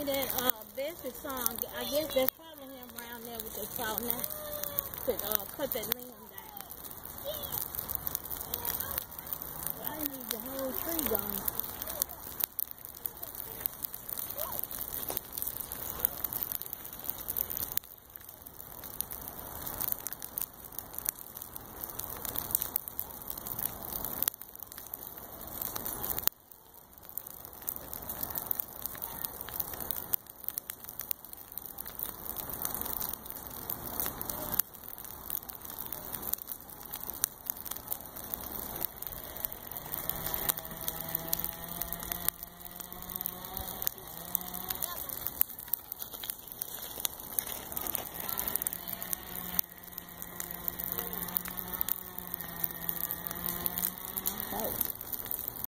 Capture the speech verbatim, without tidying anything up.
me that uh, Bessie song. I guess that's probably him around there with the saw now to uh, cut that limb down. I need the whole tree gone. Oh.